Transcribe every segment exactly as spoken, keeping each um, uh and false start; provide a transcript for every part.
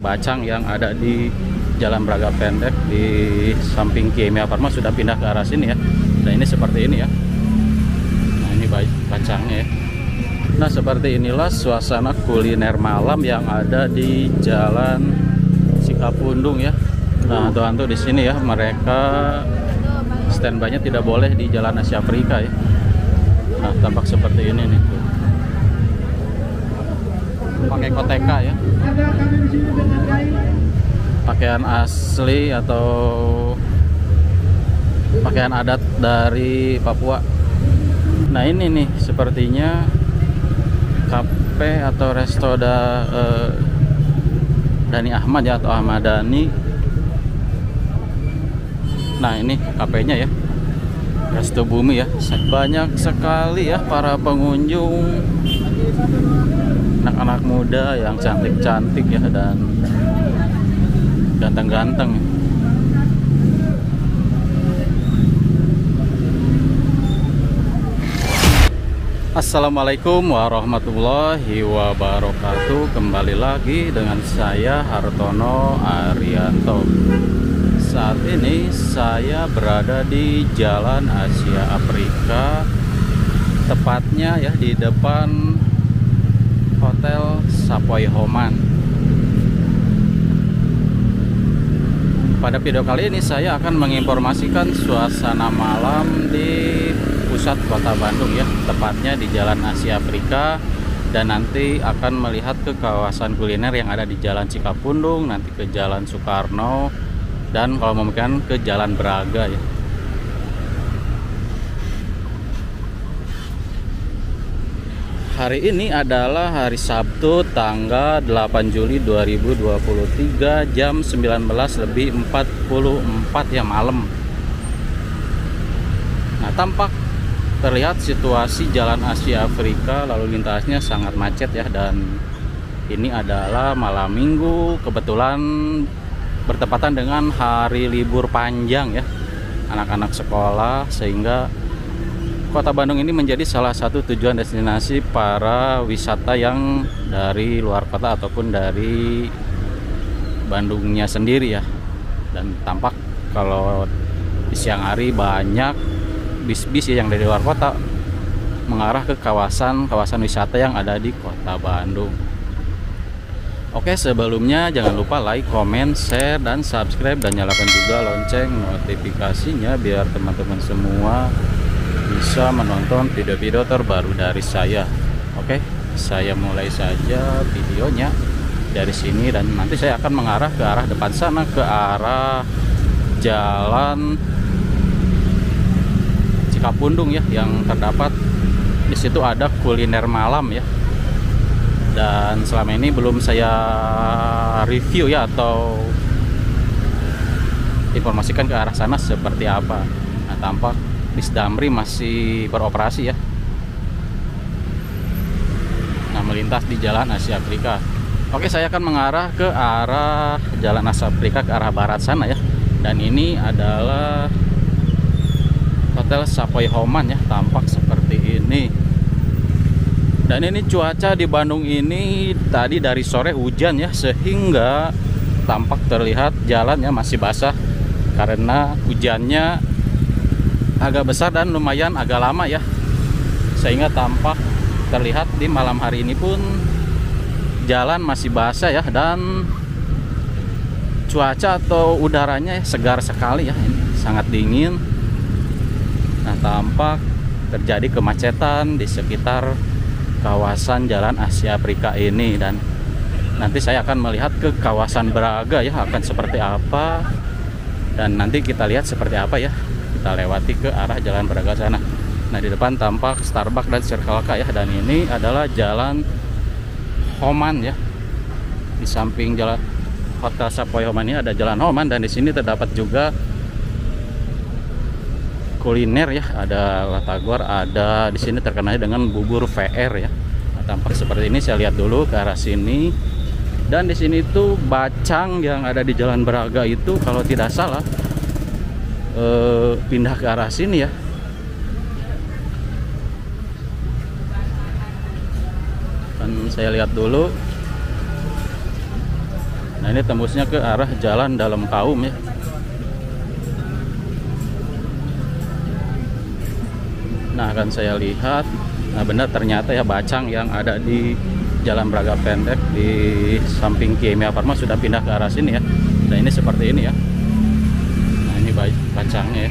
bacang yang ada di Jalan Braga Pendek di samping Kimia Farma sudah pindah ke arah sini ya. Nah ini seperti ini ya. Nah ini bacangnya ya. Nah seperti inilah suasana kuliner malam yang ada di Jalan Cikapundung ya. Nah hantu-hantu di sini ya, mereka standby-nya tidak boleh di Jalan Asia Afrika ya. Nah tampak seperti ini nih. Pakai koteka ya. Pakaian asli atau pakaian adat dari Papua. Nah ini nih sepertinya kafe atau resto da, eh, Dani Ahmad ya, atau Ahmad Dhani. Nah ini kafenya ya, Resto Bumi ya. Banyak sekali ya para pengunjung, anak-anak muda yang cantik-cantik ya dan ganteng-ganteng. Assalamualaikum warahmatullahi wabarakatuh. Kembali lagi dengan saya Hartono Arianto. Saat ini saya berada di Jalan Asia Afrika, tepatnya ya di depan Hotel Sapoy Homan. Pada video kali ini saya akan menginformasikan suasana malam di pusat kota Bandung ya, tepatnya di Jalan Asia Afrika, dan nanti akan melihat ke kawasan kuliner yang ada di Jalan Cikapundung, nanti ke Jalan Soekarno, dan kalau memungkinkan ke Jalan Braga ya. Hari ini adalah hari Sabtu tanggal delapan Juli dua ribu dua puluh tiga, jam sembilan belas lebih empat puluh empat ya malam. Nah tampak terlihat situasi Jalan Asia Afrika lalu lintasnya sangat macet ya, dan ini adalah malam minggu, kebetulan bertepatan dengan hari libur panjang ya anak-anak sekolah, sehingga Kota Bandung ini menjadi salah satu tujuan destinasi para wisata yang dari luar kota ataupun dari Bandungnya sendiri ya. Dan tampak kalau di siang hari banyak bis-bis yang dari luar kota mengarah ke kawasan-kawasan wisata yang ada di Kota Bandung. Oke, sebelumnya jangan lupa like, comment, share, dan subscribe, dan nyalakan juga lonceng notifikasinya biar teman-teman semua bisa menonton video-video terbaru dari saya. Oke, saya mulai saja videonya dari sini, dan nanti saya akan mengarah ke arah depan sana, ke arah Jalan Cikapundung ya, yang terdapat di situ ada kuliner malam ya. Dan selama ini belum saya review ya atau informasikan ke arah sana seperti apa. Nah, tampak bis Damri masih beroperasi ya. Nah, melintas di Jalan Asia Afrika. Oke, saya akan mengarah ke arah Jalan Asia Afrika, ke arah barat sana ya. Dan ini adalah Hotel Sapoy Homan ya, tampak seperti ini. Dan ini cuaca di Bandung ini tadi dari sore hujan ya, sehingga tampak terlihat jalannya masih basah karena hujannya agak besar dan lumayan agak lama ya, sehingga tampak terlihat di malam hari ini pun jalan masih basah ya, dan cuaca atau udaranya segar sekali ya, ini sangat dingin. Nah tampak terjadi kemacetan di sekitar kawasan Jalan Asia Afrika ini, dan nanti saya akan melihat ke kawasan Braga ya akan seperti apa, dan nanti kita lihat seperti apa ya. Kita lewati ke arah Jalan Braga sana. Nah di depan tampak Starbucks dan Circle K ya, dan ini adalah Jalan Homan ya. Di samping Jalan Hotel Sapoy Homan ini ada Jalan Homan, dan di sini terdapat juga kuliner ya, ada latagor, ada di sini terkenal dengan bubur V R ya. Nah, tampak seperti ini. Saya lihat dulu ke arah sini, dan di sini tuh bacang yang ada di Jalan Braga itu kalau tidak salah Uh, pindah ke arah sini ya. Dan saya lihat dulu. Nah, ini tembusnya ke arah jalan Dalam Kaum ya. Nah, akan saya lihat. Nah, benar ternyata ya bacang yang ada di Jalan Braga Pendek di samping Kimia Farma sudah pindah ke arah sini ya. Nah, ini seperti ini ya. Nah, ini bacangnya ya.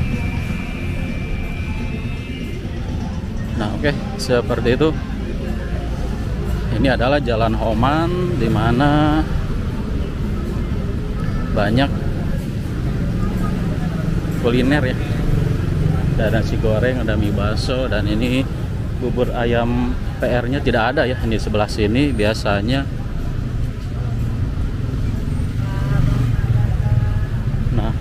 Nah, oke, seperti itu. Ini adalah Jalan Homan, di mana banyak kuliner ya. Ada nasi goreng, ada mie bakso, dan ini bubur ayam P R-nya tidak ada ya. Ini sebelah sini biasanya. Nah,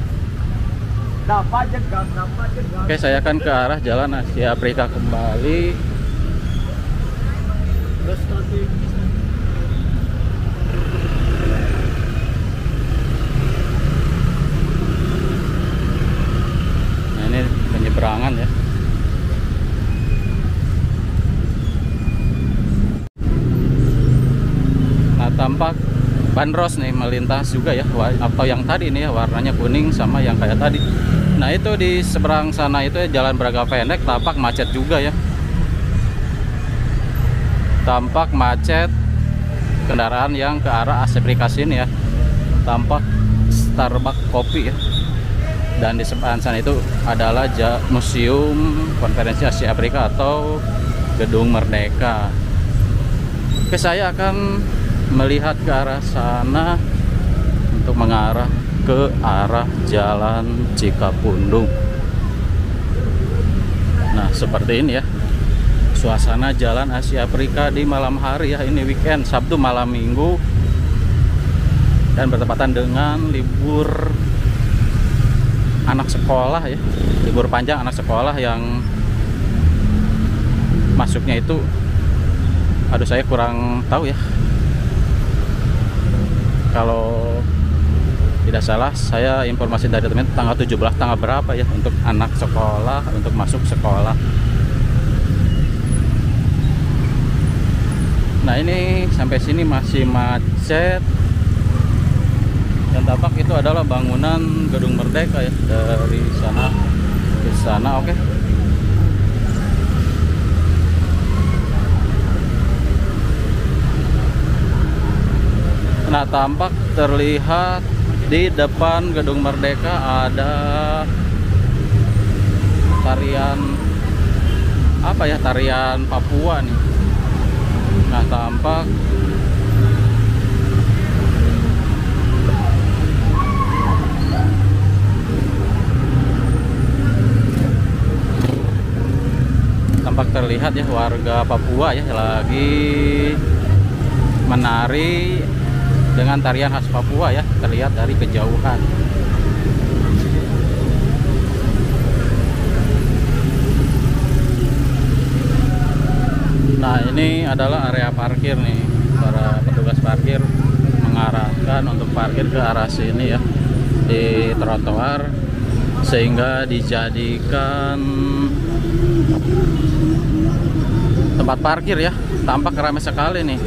oke, saya akan ke arah Jalan Asia Afrika kembali. Nah, ini penyeberangan ya. Nah, tampak bandros nih melintas juga ya, atau yang tadi nih ya, warnanya kuning sama yang kayak tadi. Nah, itu di seberang sana itu ya, Jalan Braga Pendek, tampak macet juga ya. Tampak macet kendaraan yang ke arah Asia Afrika sini ya. Tampak Starbucks kopi ya. Dan di sebelah sana itu adalah Museum Konferensi Asia Afrika atau Gedung Merdeka. Oke, saya akan melihat ke arah sana untuk mengarah ke arah Jalan Cikapundung. Nah, seperti ini ya suasana Jalan Asia Afrika di malam hari ya. Ini weekend, Sabtu malam Minggu, dan bertepatan dengan libur anak sekolah ya, libur panjang anak sekolah yang masuknya itu, aduh saya kurang tahu ya. Kalau tidak salah, saya informasi dari teman tanggal tujuh belas, tanggal berapa ya untuk anak sekolah untuk masuk sekolah. Nah, ini sampai sini masih macet, dan tampak itu adalah bangunan Gedung Merdeka ya, dari sana ke sana. Oke. Nah, tampak terlihat di depan Gedung Merdeka ada tarian apa ya, tarian Papua nih. Nah, tampak tampak terlihat ya warga Papua ya lagi menari dengan tarian khas Papua ya, terlihat dari kejauhan. Nah, ini adalah area parkir nih. Para petugas parkir mengarahkan untuk parkir ke arah sini ya, di trotoar, sehingga dijadikan tempat parkir ya. Tampak ramai sekali nih.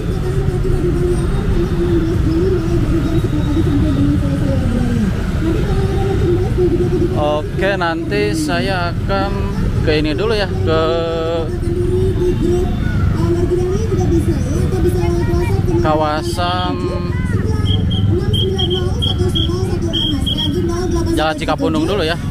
Oke, nanti saya akan ke ini dulu ya, ke kawasan Jalan Cikapundung dulu ya.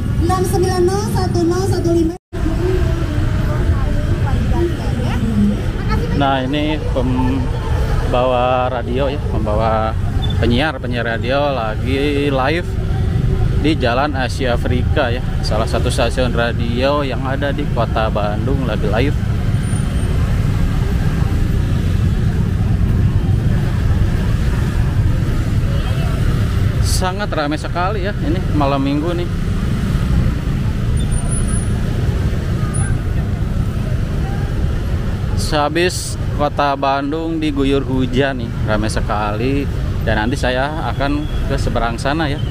Nah, ini pembawa radio ya, pembawa penyiar penyiar radio lagi live di Jalan Asia Afrika ya, salah satu stasiun radio yang ada di Kota Bandung lagi live. Sangat ramai sekali ya ini malam minggu nih. Sehabis Kota Bandung diguyur hujan nih, ramai sekali. Dan nanti saya akan ke seberang sana ya,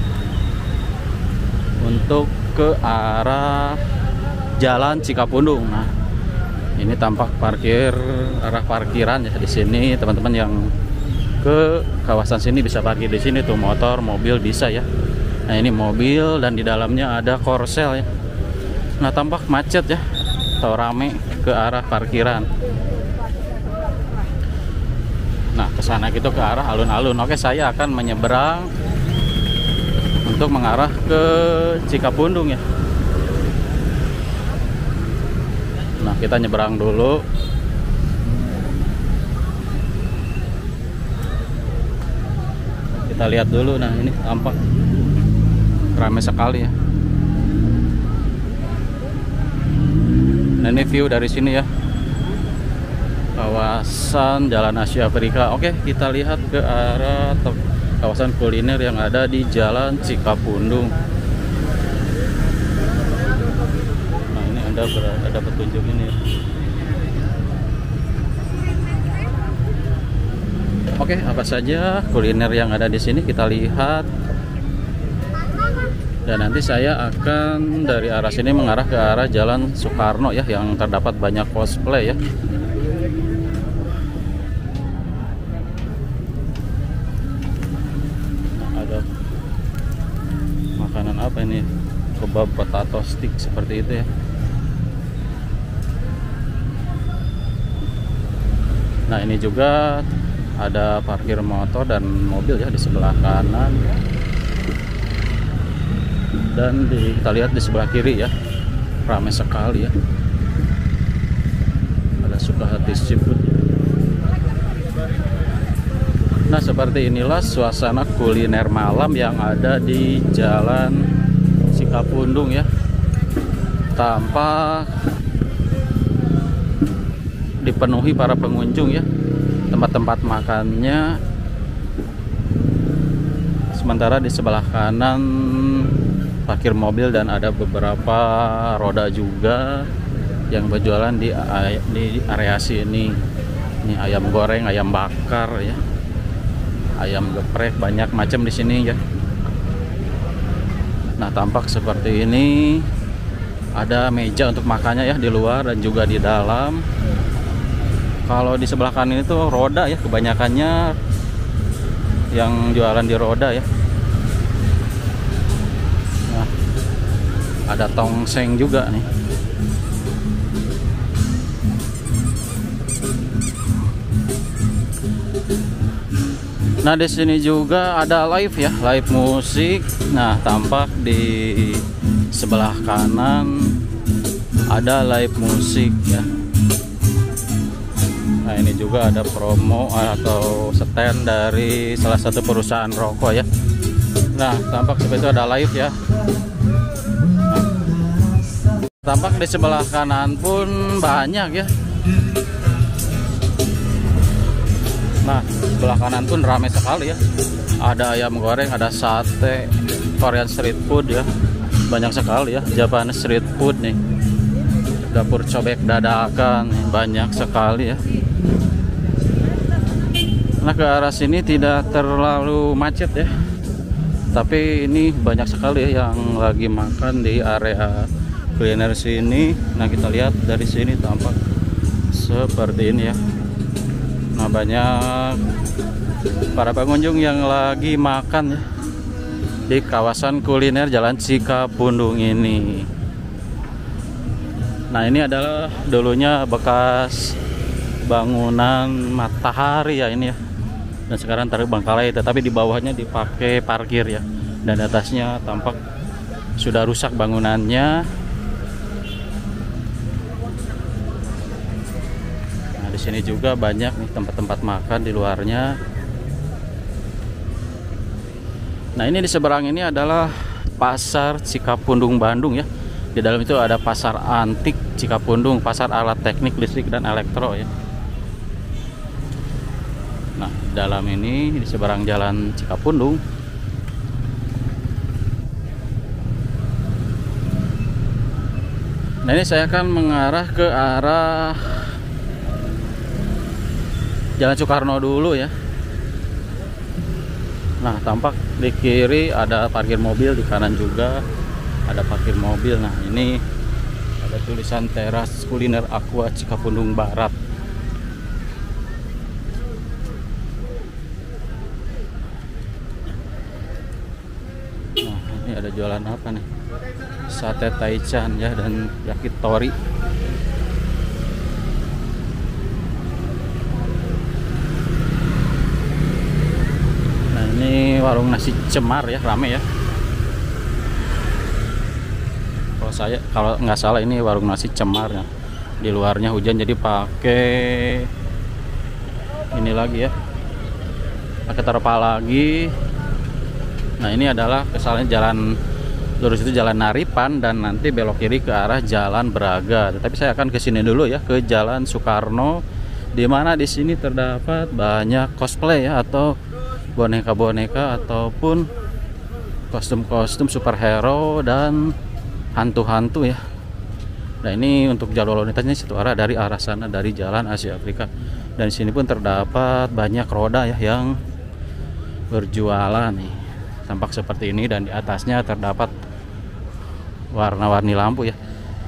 untuk ke arah Jalan Cikapundung. Nah, ini tampak parkir, arah parkiran ya di sini teman-teman yang ke kawasan sini, bisa parkir di sini tuh, motor, mobil bisa ya. Nah ini mobil dan di dalamnya ada korsel ya. Nah tampak macet ya, atau rame ke arah parkiran. Nah kesana gitu ke arah alun-alun. Oke, saya akan menyeberang untuk mengarah ke Cikapundung ya. Nah kita nyeberang dulu. Kita lihat dulu. Nah ini tampak ramai sekali ya. Nah ini view dari sini ya, kawasan Jalan Asia Afrika. Oke, kita lihat ke arah kawasan kuliner yang ada di Jalan Cikapundung. Nah ini Anda ada petunjuk ini ya. Oke, apa saja kuliner yang ada di sini kita lihat. Dan nanti saya akan dari arah sini mengarah ke arah Jalan Soekarno ya, yang terdapat banyak cosplay ya. Ada makanan apa ini? Kebab potato stick seperti itu ya. Nah ini juga ada parkir motor dan mobil ya di sebelah kanan. Dan di, kita lihat di sebelah kiri ya, ramai sekali ya. Ada Sukahati Seafood. Nah seperti inilah suasana kuliner malam yang ada di Jalan Cikapundung ya. Tampak dipenuhi para pengunjung ya, tempat-tempat makannya. Sementara di sebelah kanan parkir mobil dan ada beberapa roda juga yang berjualan di, di area sini. Ini ayam goreng, ayam bakar ya, ayam geprek, banyak macam di sini ya. Nah tampak seperti ini. Ada meja untuk makannya ya di luar dan juga di dalam. Kalau di sebelah kanan itu roda ya, kebanyakannya yang jualan di roda ya. Ada tongseng juga nih. Nah di sini juga ada live ya, live musik. Nah tampak di sebelah kanan ada live musik ya. Nah ini juga ada promo atau stand dari salah satu perusahaan rokok ya. Nah tampak seperti itu, ada live ya. Tampak di sebelah kanan pun banyak ya. Nah sebelah kanan pun ramai sekali ya. Ada ayam goreng, ada sate, Korean street food ya, banyak sekali ya. Japanese street food nih, dapur cobek dadakan nih, banyak sekali ya. Nah ke arah sini tidak terlalu macet ya, tapi ini banyak sekali ya yang lagi makan di area kuliner sini. Nah kita lihat dari sini tampak seperti ini ya. Nah banyak para pengunjung yang lagi makan ya di kawasan kuliner Jalan Cikapundung ini. Nah ini adalah dulunya bekas bangunan Matahari ya ini ya. Dan sekarang terbengkalai, tetapi di bawahnya dipakai parkir ya. Dan di atasnya tampak sudah rusak bangunannya. Di sini juga banyak nih tempat-tempat makan di luarnya. Nah ini di seberang ini adalah pasar Cikapundung Bandung ya. Di dalam itu ada pasar antik Cikapundung, pasar alat teknik listrik dan elektro ya. Nah dalam ini di seberang Jalan Cikapundung. Nah ini saya akan mengarah ke arah Jalan Soekarno dulu ya. Nah tampak di kiri ada parkir mobil, di kanan juga ada parkir mobil. Nah ini ada tulisan teras kuliner Aqua Cikapundung Barat. Ini ada jualan apa nih? Sate taichan ya, dan yakitori. Nah, ini warung nasi cemar ya, rame ya. Kalau saya kalau nggak salah ini warung nasi cemar ya. Di luarnya hujan jadi pakai ini lagi ya, pakai terpal lagi. Nah, ini adalah kesalnya jalan lurus itu jalan Naripan, dan nanti belok kiri ke arah Jalan Braga. Tapi saya akan ke sini dulu ya, ke Jalan Soekarno, di mana di sini terdapat banyak cosplay ya, atau boneka-boneka ataupun kostum-kostum superhero dan hantu-hantu ya. Nah, ini untuk jalur lalu lintasnya satu arah dari arah sana, dari Jalan Asia Afrika. Dan di sini pun terdapat banyak roda ya yang berjualan nih. Tampak seperti ini, dan di atasnya terdapat warna-warni lampu ya.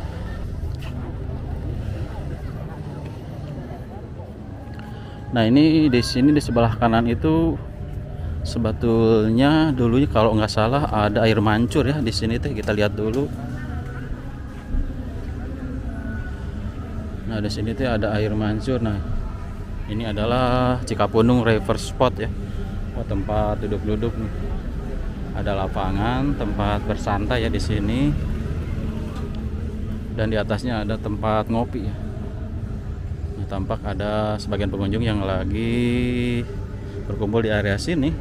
Nah, ini di sini di sebelah kanan itu sebetulnya dulunya kalau nggak salah ada air mancur ya di sini teh. Kita lihat dulu. Nah, di sini tuh ada air mancur. Nah, ini adalah Cikapundung River Spot ya. Oh, tempat duduk-duduk nih. Ada lapangan, tempat bersantai ya di sini. Dan di atasnya ada tempat ngopi ya. Nah, tampak ada sebagian pengunjung yang lagi berkumpul di area sini.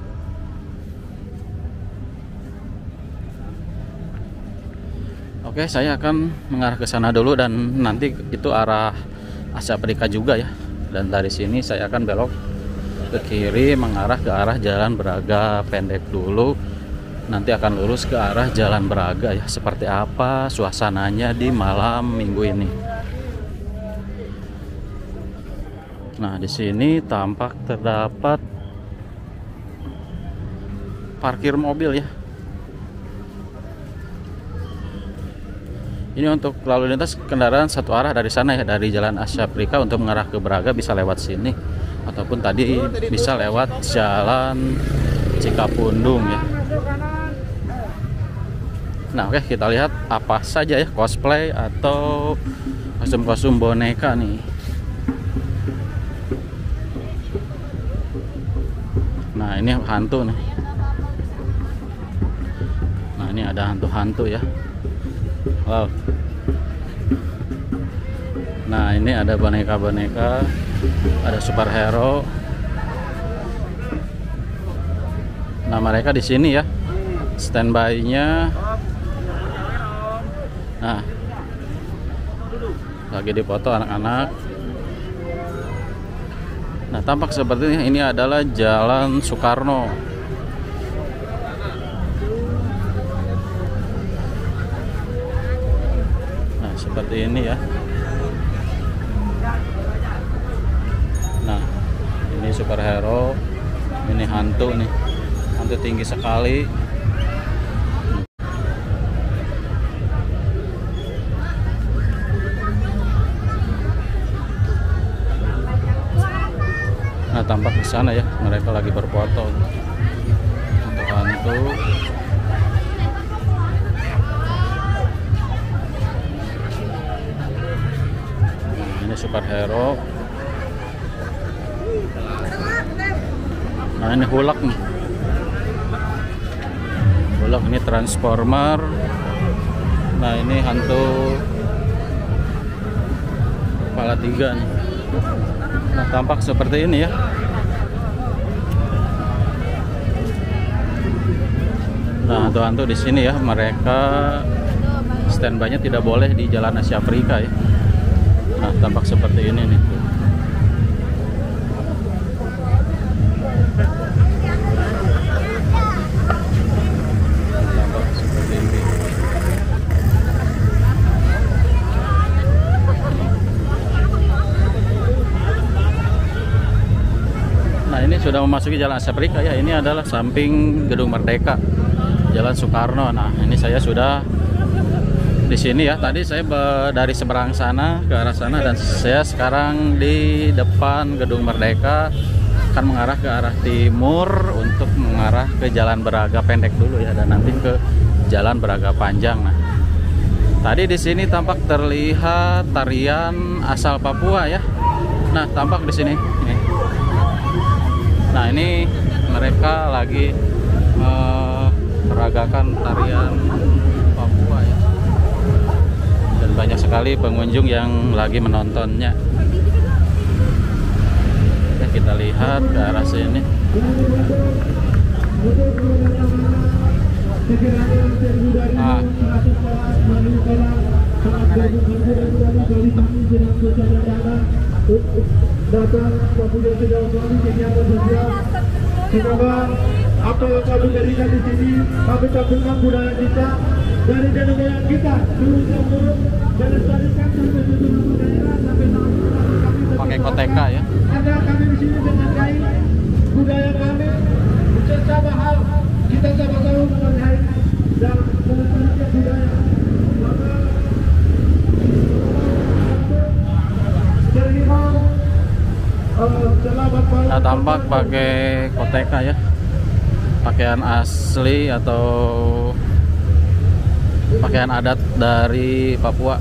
Oke, saya akan mengarah ke sana dulu, dan nanti itu arah Asia Afrika juga ya. Dan dari sini saya akan belok ke kiri mengarah ke arah Jalan Braga pendek dulu. Nanti akan lurus ke arah Jalan Braga ya. Seperti apa suasananya di malam minggu ini. Nah, di sini tampak terdapat parkir mobil ya. Ini untuk lalu lintas kendaraan satu arah dari sana ya, dari Jalan Asia Afrika untuk mengarah ke Braga bisa lewat sini, ataupun tadi bisa lewat Jalan Cikapundung ya. Nah, oke, kita lihat apa saja ya cosplay atau kostum-kostum boneka nih. Nah, ini hantu nih. Nah, ini ada hantu-hantu ya. Wow. Nah, ini ada boneka-boneka, ada superhero. Nah, mereka di sini ya, standby-nya. Nah, lagi dipoto anak-anak. Nah, tampak seperti ini. Ini adalah Jalan Soekarno. Seperti ini ya. Nah, ini superhero, ini hantu nih, hantu tinggi sekali. Nah, tampak di sana ya, mereka lagi berfoto untuk hantu. Superhero. Nah, ini Hulk nih. Hulk ini Transformer. Nah, ini hantu kepala tiga nih. Nah, tampak seperti ini ya. Nah, hantu-hantu di sini ya, mereka standby-nya tidak boleh di Jalan Asia Afrika ya. Nah, tampak seperti ini nih. Tampak seperti ini. Nah, ini sudah memasuki Jalan Asia Afrika ya. Ini adalah samping Gedung Merdeka, Jalan Soekarno. Nah, ini saya sudah di sini ya. Tadi saya dari seberang sana ke arah sana, dan saya sekarang di depan Gedung Merdeka. akan mengarah ke arah timur untuk mengarah ke Jalan Braga Pendek dulu ya, dan nanti ke Jalan Braga Panjang. Nah, tadi di sini tampak terlihat tarian asal Papua ya. Nah, tampak di sini. Ini. Nah, ini mereka lagi uh, meragakan tarian Papua ya. Dan banyak sekali pengunjung yang lagi menontonnya. Kita lihat ke arah sini. Ah. Semoga apa yang kami berikan di sini, kami tampilkan budaya kita dari nenek moyang kita dulu turun dan lestarikan sampai tujuh daerah sampai tahun kami pakai koteka ya. Karena kami di sini menghargai budaya kami, bersama hal kita sama-sama menghargai dan melestarikan budaya. Maka terhimbau selamat malam. Nah, tampak pakai koteka ya, pakaian asli atau pakaian adat dari Papua.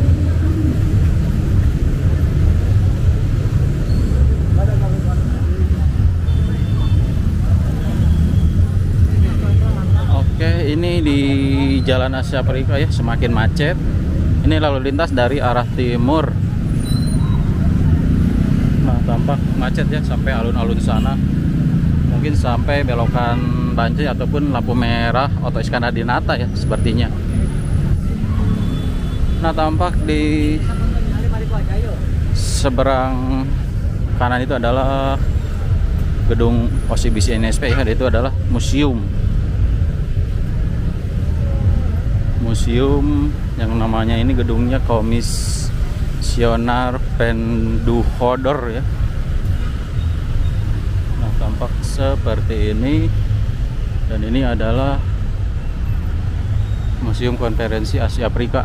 Oke, ini di Jalan Asia Afrika ya, semakin macet. Ini lalu lintas dari arah timur. Nah, tampak macet ya sampai alun-alun sana. Mungkin sampai belokan Banci ataupun lampu merah Oto Iskandar-Dinata ya sepertinya. Nah, tampak di seberang kanan itu adalah gedung O C B C N S P ya, itu adalah museum. Museum yang namanya ini gedungnya Komisioner Penduhodor ya. Nah, tampak seperti ini, dan ini adalah Museum Konferensi Asia Afrika.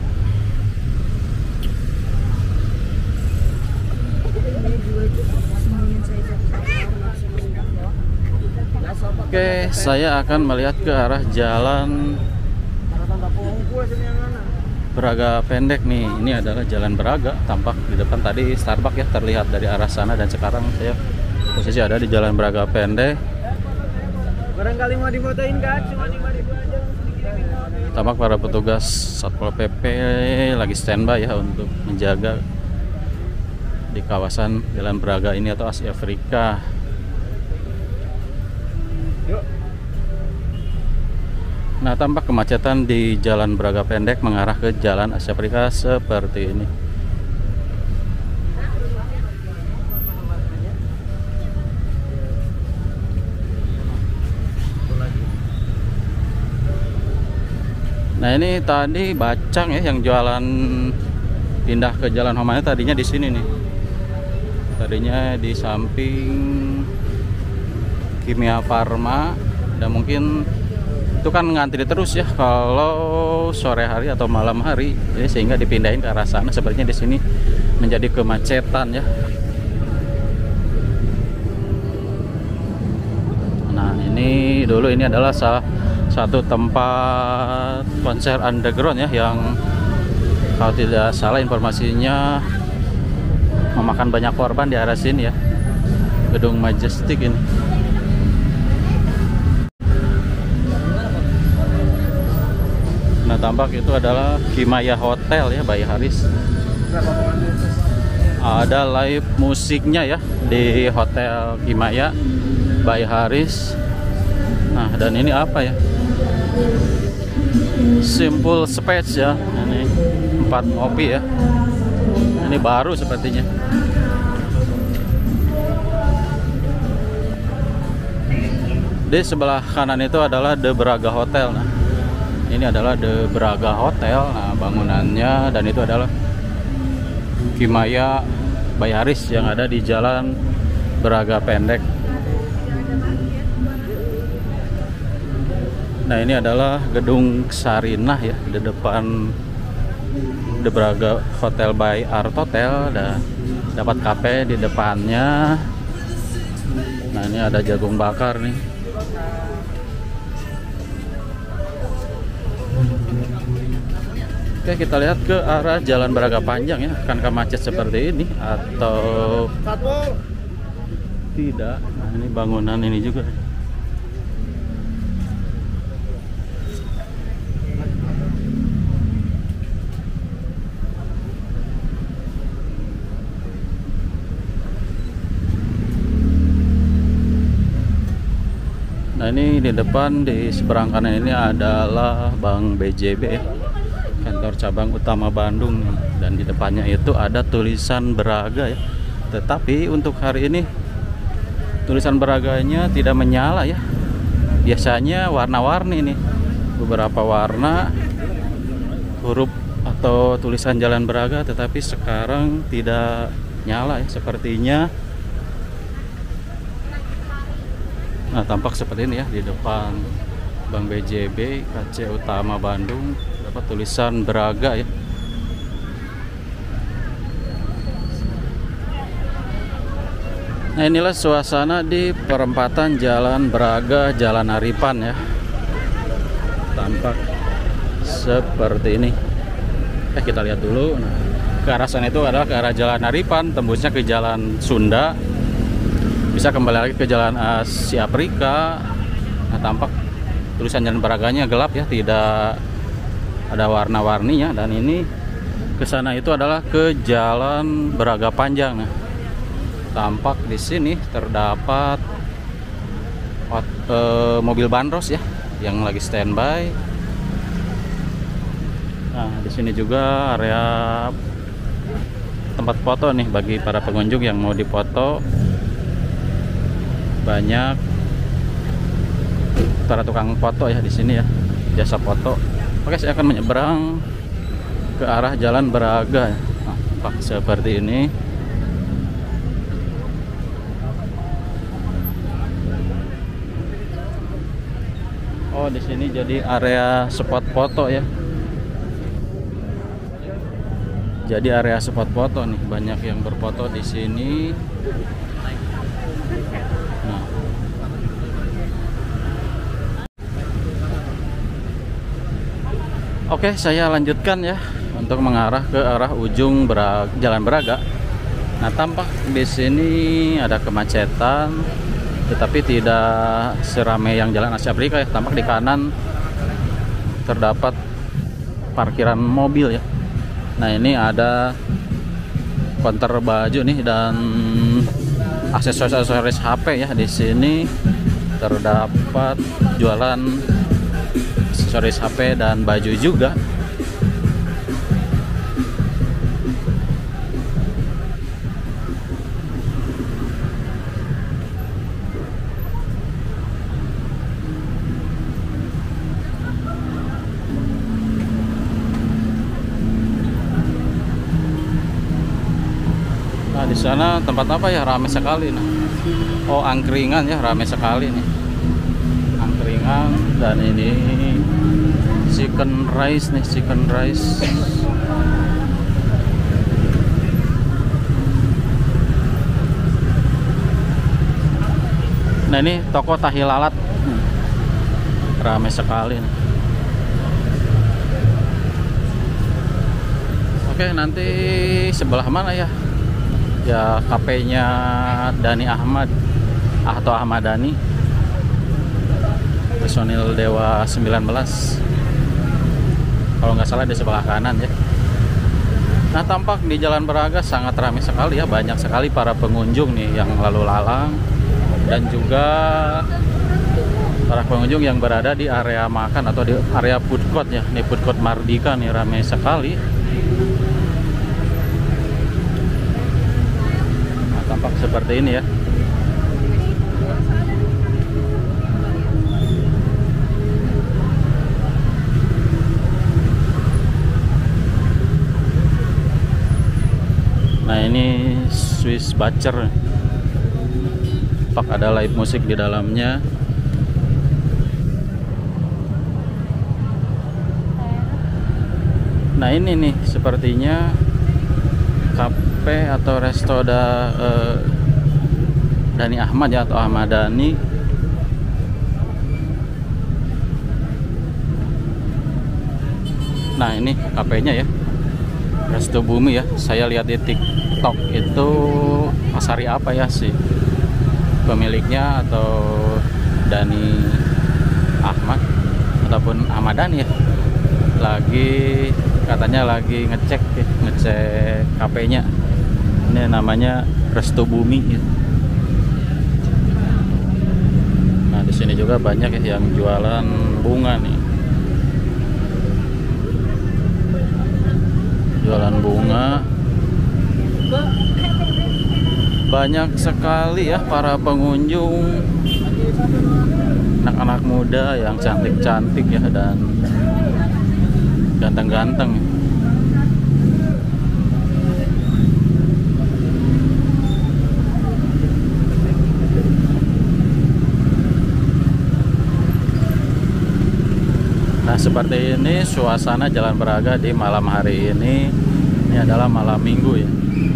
Oke, saya akan melihat ke arah jalan Braga Pendek nih. Ini adalah Jalan Braga. Tampak di depan tadi Starbucks ya, terlihat dari arah sana, dan sekarang saya posisi ada di Jalan Braga Pendek. Barangkali mau difotoin kan? Cuma lima ribu aja. Tampak para petugas Satpol P P lagi standby ya untuk menjaga di kawasan Jalan Braga ini atau Asia Afrika. Nah, tampak kemacetan di Jalan Braga Pendek mengarah ke Jalan Asia Afrika seperti ini. Nah, ini tadi Bacang ya yang jualan pindah ke Jalan Homaya, tadinya di sini nih. Tadinya di samping Kimia Farma, dan mungkin itu kan ngantri terus ya kalau sore hari atau malam hari, jadi sehingga dipindahin ke arah sana. Sepertinya di sini menjadi kemacetan ya. Nah, ini dulu ini adalah salah satu tempat konser underground ya, yang kalau tidak salah informasinya memakan banyak korban di arah sini ya, Gedung Majestic ini. Nah, tampak itu adalah Kimaya Hotel ya, Bayi Haris. Ada live musiknya ya di Hotel Kimaya Bayi Haris. Nah, dan ini apa ya? Simple Space ya. Ini tempat ngopi ya. Ini baru sepertinya. Di sebelah kanan itu adalah The Braga Hotel. Nah, ini adalah The Braga Hotel. Nah, bangunannya, dan itu adalah Kimaya Bayi Haris yang ada di Jalan Braga Pendek. Nah, ini adalah gedung Sarinah ya, di depan The Braga Hotel by Art Hotel. Dan dapat kafe di depannya. Nah ini ada jagung bakar nih. Oke, kita lihat ke arah Jalan Braga Panjang ya. Akankah macet seperti ini atau tidak? Nah ini bangunan ini juga. Nah ini di depan di seberang kanan ini adalah Bank B J B ya, kantor cabang utama Bandung, dan di depannya itu ada tulisan Braga ya. Tetapi untuk hari ini tulisan Braganya tidak menyala ya. Biasanya warna-warni nih, beberapa warna huruf atau tulisan Jalan Braga, tetapi sekarang tidak nyala ya sepertinya. Nah tampak seperti ini ya di depan Bank B J B K C Utama Bandung, dapat tulisan Braga ya. Nah inilah suasana di perempatan Jalan Braga Jalan Aripan ya, tampak seperti ini. Eh kita lihat dulu. Nah, ke arah sana itu adalah ke arah Jalan Aripan, tembusnya ke Jalan Sunda, bisa kembali lagi ke Jalan Asia Afrika. Nah tampak tulisan Jalan Braganya gelap ya, tidak ada warna-warninya. Dan ini ke sana itu adalah ke Jalan Braga Panjang. Nah tampak di sini terdapat uh, mobil bandros ya yang lagi standby. Nah di sini juga area tempat foto nih bagi para pengunjung yang mau dipoto. Banyak para tukang foto ya di sini ya, jasa foto. Oke, saya akan menyeberang ke arah Jalan Braga. Nah, tampak seperti ini. Oh, di sini jadi area spot foto ya. Jadi area spot foto nih, banyak yang berfoto di sini. Nah. Oke, saya lanjutkan ya untuk mengarah ke arah ujung Braga, Jalan Braga. Nah, tampak di sini ada kemacetan, tetapi tidak seramai yang Jalan Asia Afrika ya. Tampak di kanan terdapat parkiran mobil ya. Nah ini ada konter baju nih dan aksesoris-aksesoris H P ya. Di sini terdapat jualan aksesoris H P dan baju juga. Nah, di sana tempat apa ya, ramai sekali. Nah, oh angkringan ya, ramai sekali nih. Angkringan, dan ini chicken rice nih, chicken rice. Nah, ini toko tahi lalat. Hmm. Ramai sekali nih. Oke, nanti sebelah mana ya? Ya K P-nya Dani Ahmad atau Ahmad Dhani, personil Dewa sembilan belas, kalau nggak salah di sebelah kanan ya. Nah tampak di Jalan Braga sangat ramai sekali ya, banyak sekali para pengunjung nih yang lalu lalang, dan juga para pengunjung yang berada di area makan atau di area food court ya. Nih food court Mardika nih ramai sekali. Tampak seperti ini ya. Nah ini Swiss Butcher, tampak ada live musik di dalamnya. Nah ini nih sepertinya kafe atau restoran uh, Dhani Ahmad ya, atau Ahmad Dhani. Nah ini kafenya ya, Restu Bumi ya. Saya lihat di TikTok itu Mas Ari apa ya sih pemiliknya, atau Dhani Ahmad ataupun Ahmad Dhani ya, lagi katanya lagi ngecek ya, ngecek kafenya. Ini namanya Restu Bumi ya. Nah di sini juga banyak ya yang jualan bunga nih, jualan bunga. Banyak sekali ya para pengunjung, anak-anak muda yang cantik-cantik ya, dan ganteng-ganteng. Nah seperti ini suasana Jalan Braga di malam hari ini. Ini adalah malam minggu ya.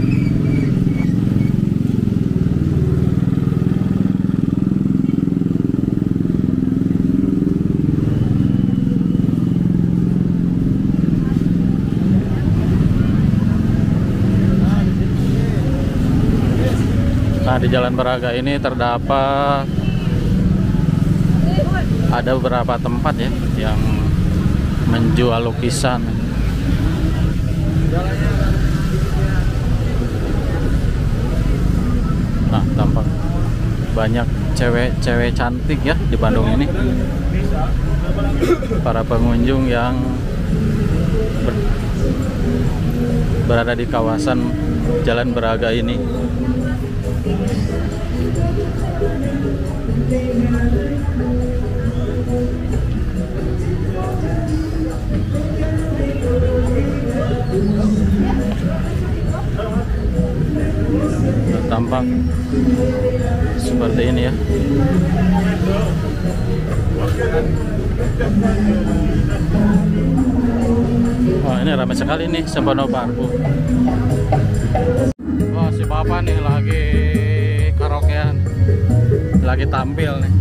Nah di Jalan Braga ini terdapat ada beberapa tempat ya yang menjual lukisan. Nah tampak banyak cewek-cewek cantik ya di Bandung ini. Para pengunjung yang ber berada di kawasan Jalan Braga ini. Nah, tampak seperti ini ya. Wah ini ramai sekali nih Sembono Parku. Wah si bapak nih lagi karaokean, lagi tampil nih.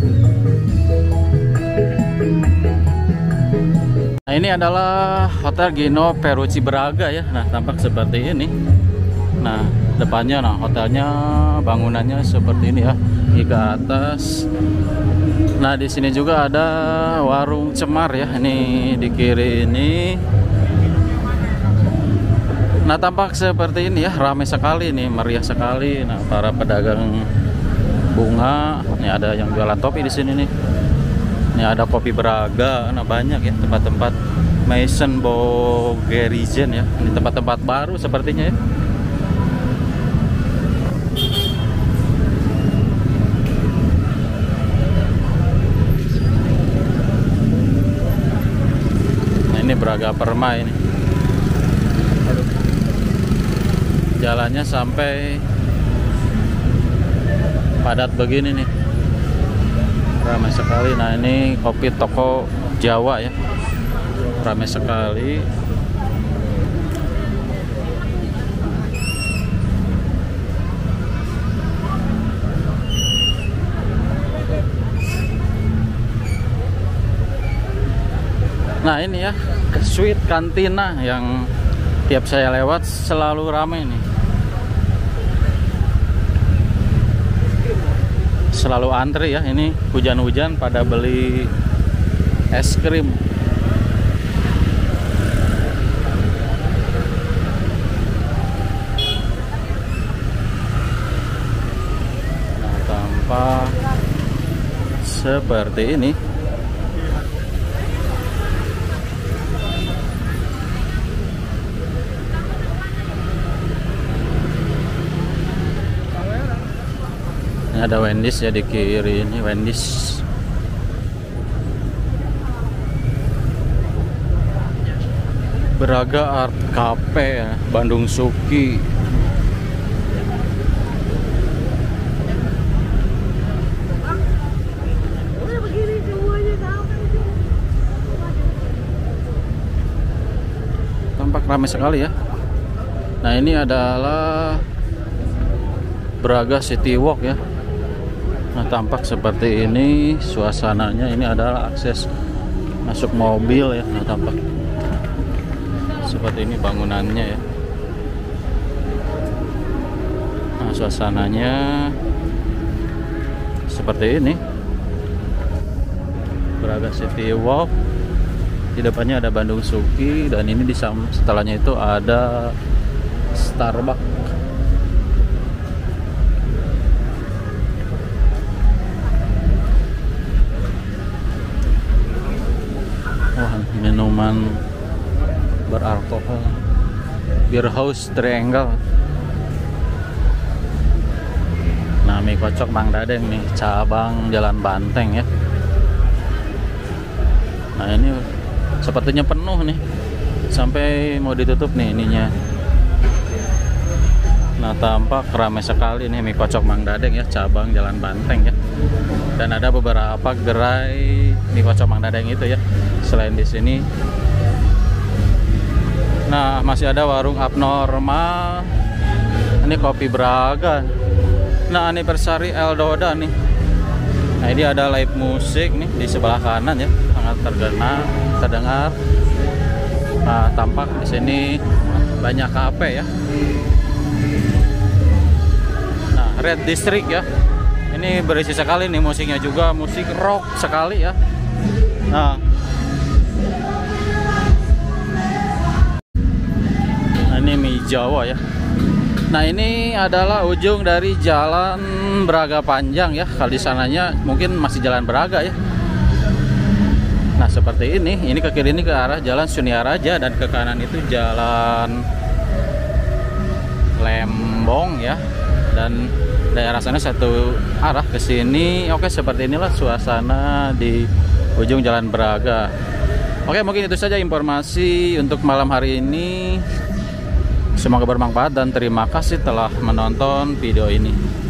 Nah ini adalah Hotel Gino Perucci Braga ya. Nah tampak seperti ini. Nah depannya, nah hotelnya bangunannya seperti ini ya, di ke atas. Nah di sini juga ada warung Cemar ya, ini di kiri ini. Nah tampak seperti ini ya, ramai sekali nih, meriah sekali. Nah para pedagang bunga, ini ada yang jualan topi di sini nih. Ini ada kopi Braga, nah banyak ya tempat-tempat Maison Bogerizen ya. Ini tempat-tempat baru sepertinya ya. Nah ini Braga Perma ini. Jalannya sampai padat begini nih, ramai sekali. Nah ini kopi toko Jawa ya, ramai sekali. Nah ini ya Sweet Cantina yang tiap saya lewat selalu ramai nih, selalu antri ya. Ini hujan-hujan pada beli es krim. Nah tampak seperti ini. Ada Wendy's ya di kiri ini, Wendy's. Braga Art Cafe ya, Bandung Suki. Tampak ramai sekali ya. Nah ini adalah Braga City Walk ya. Nah, tampak seperti ini suasananya. Ini adalah akses masuk mobil ya. Nah, tampak seperti ini bangunannya ya. Nah, suasananya seperti ini. Braga City Walk. Di depannya ada Bandung Suki, dan ini di setelahnya itu ada Starbucks. Wah, minuman beralkohol. Beer House Triangle. Nah, mie kocok Mang Dadeng nih, cabang Jalan Banteng ya. Nah, ini sepertinya penuh nih, sampai mau ditutup nih ininya. Nah, tampak ramai sekali nih mie kocok Mang Dadeng ya, cabang Jalan Banteng ya. Dan ada beberapa gerai mie kocok Mang Dadeng itu ya. Selain di sini, nah masih ada warung abnormal. Ini kopi Braga. Nah, Anniversary Eldoda nih. Nah, ini ada live musik nih di sebelah kanan ya, sangat terdengar, terdengar. Nah, tampak di sini banyak kafe ya. Nah, Red District ya. Ini berisi sekali nih musiknya, juga musik rock sekali ya. Nah, nah ini mie Jawa ya. Nah, ini adalah ujung dari Jalan Braga Panjang ya. Kalau di sananya mungkin masih Jalan Braga ya. Nah, seperti ini. Ini ke kiri ini ke arah Jalan Suniaraja, dan ke kanan itu Jalan Lembong ya. Dan daerah sana satu arah ke sini. Oke, seperti inilah suasana di ujung Jalan Braga. Oke, mungkin itu saja informasi untuk malam hari ini. Semoga bermanfaat dan terima kasih telah menonton video ini.